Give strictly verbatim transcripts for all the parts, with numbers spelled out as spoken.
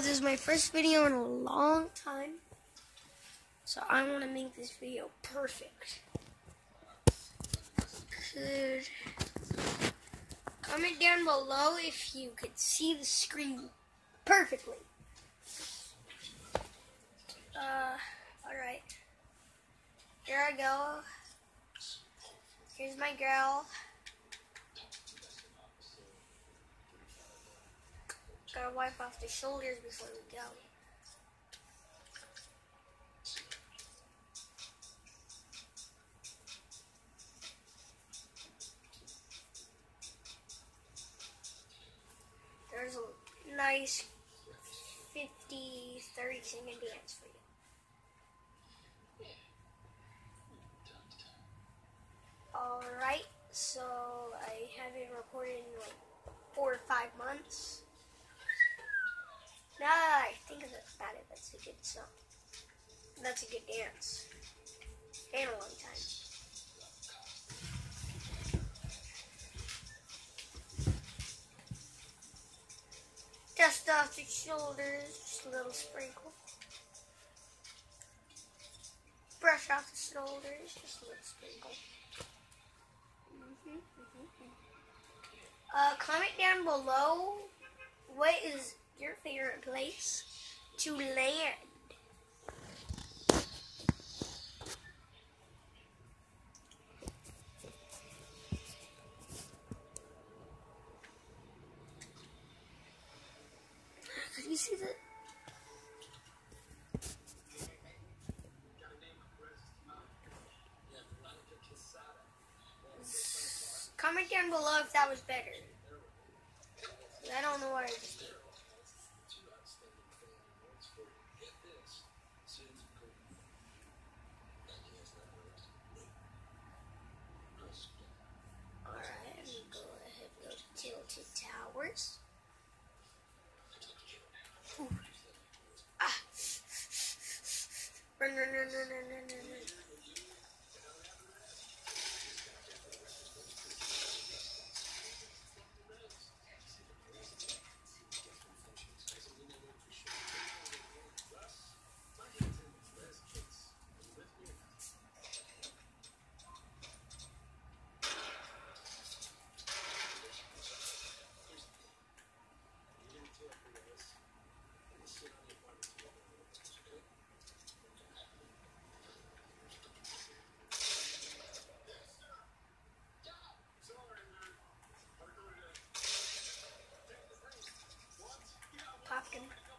this is my first video in a long time, so I want to make this video perfect. Could comment down below if you could see the screen perfectly. Uh, alright. Here I go. Here's my girl. Gotta wipe off the shoulders before we go. There's a nice fifty thirty second dance for you. Alright, so I haven't recorded in like four or five months. Now that I think about it, that's a good song. That's a good dance. And a long time. Dust off the shoulders, just a little sprinkle. Brush off the shoulders, just a little sprinkle. Mm-hmm, mm-hmm. Uh, comment down below what is your favorite place to land. Could you see that? Comment down below if that was better. I don't know what I just did. Alright, I'm gonna go ahead and go to Tilted Towers. Ooh. Ah! Run, run, run, run, run, run, run, run. Popkin.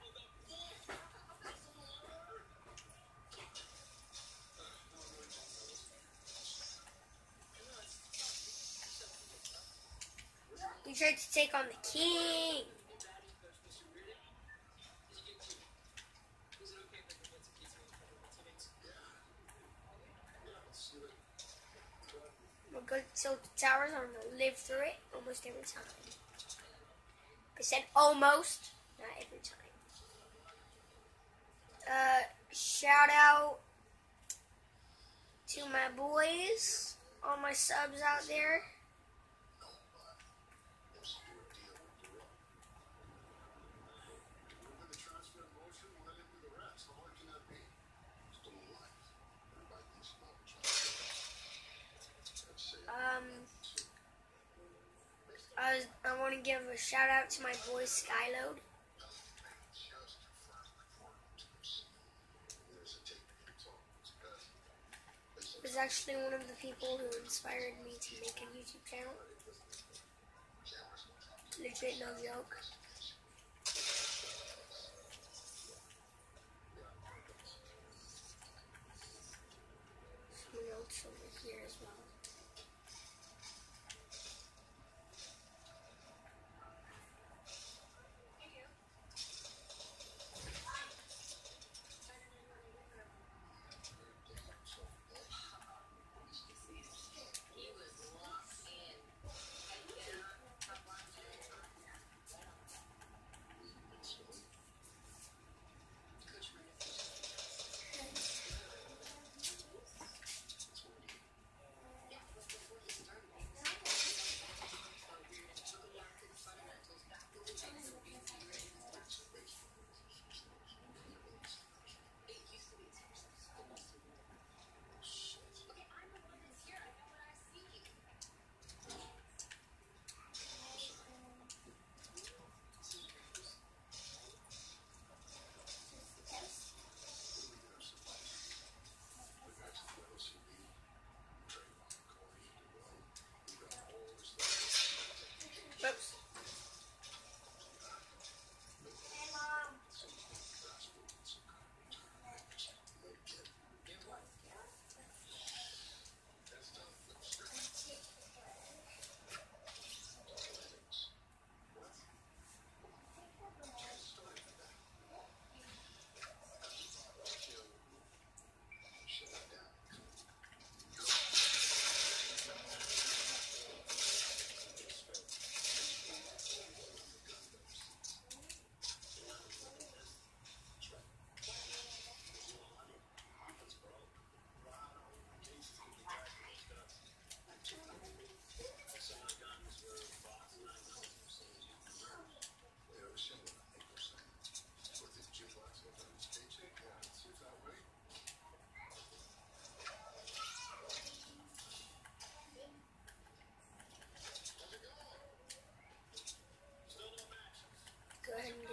We tried to take on the king. We'll go to Tilted Towers. I'm gonna live through it almost every time. I said almost. Not every time. Uh, shout out to my boys, all my subs out there. Um, I, was, I want to give a shout out to my boy Skyload. Was actually one of the people who inspired me to make a YouTube channel. Legit, no joke. Some notes over here as well.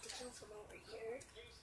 to kill from over here.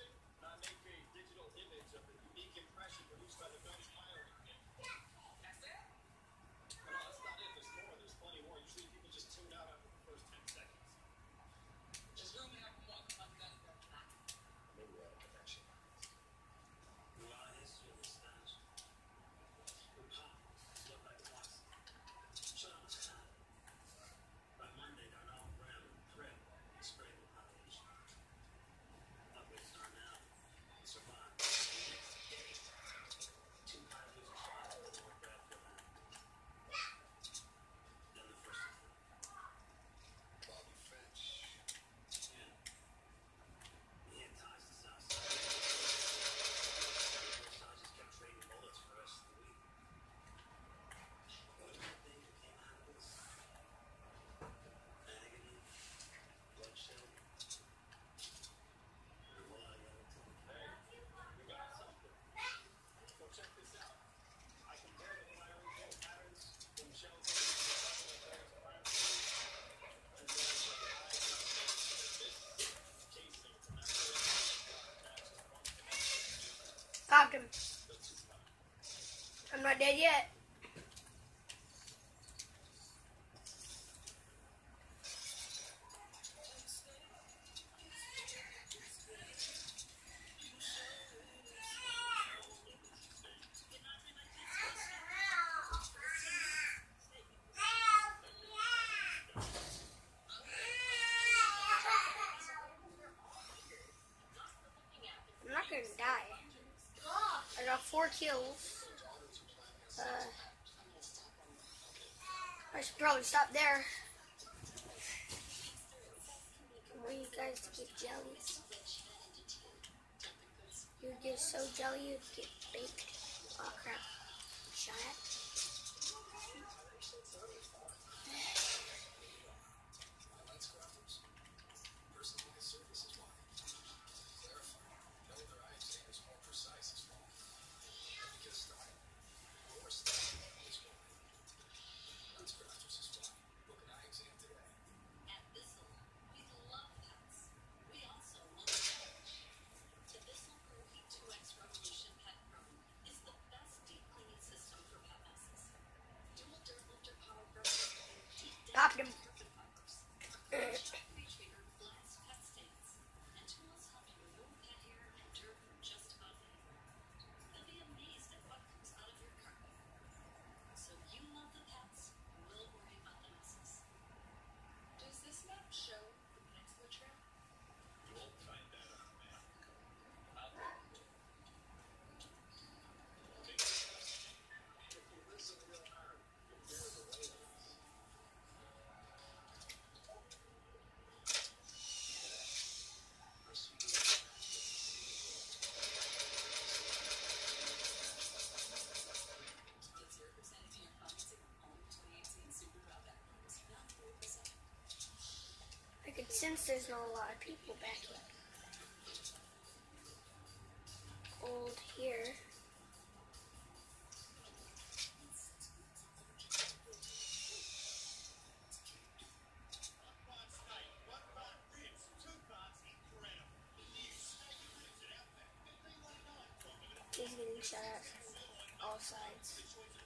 Popped him. I'm not dead yet. I'm not gonna die. I got four kills. Uh, I should probably stop there. I want you guys to get jelly. You get so jelly you'd get baked. Oh crap. Shot at. Popped him. I can sense there's not a lot of people back here. Old here. He's getting shot at from all sides.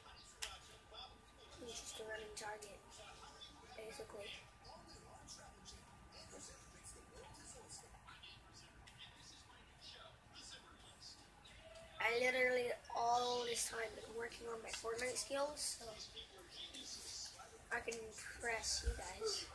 He's just a running target, basically. I literally all this time been working on my Fortnite skills, so I can impress you guys.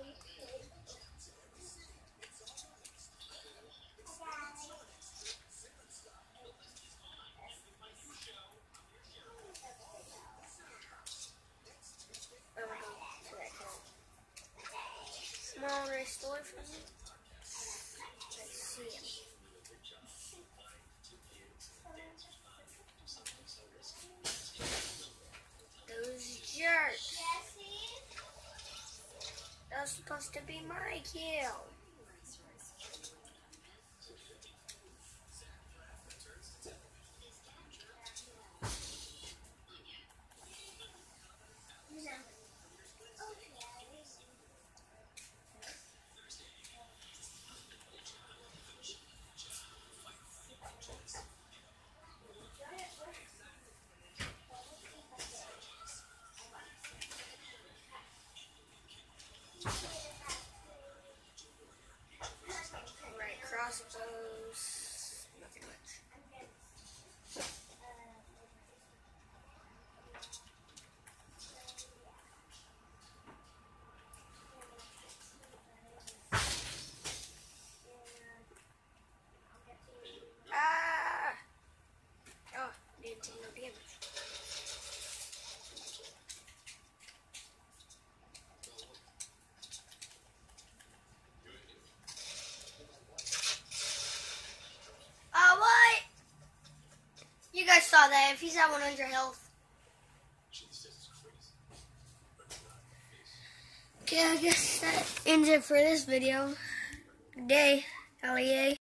Oh, I hate for that kill. Small restore from me. Let's see him. Those jerks. That was supposed to be my kill. just saw that. If he's at one hundred health. Okay, I guess that ends it for this video. Good day, L E A.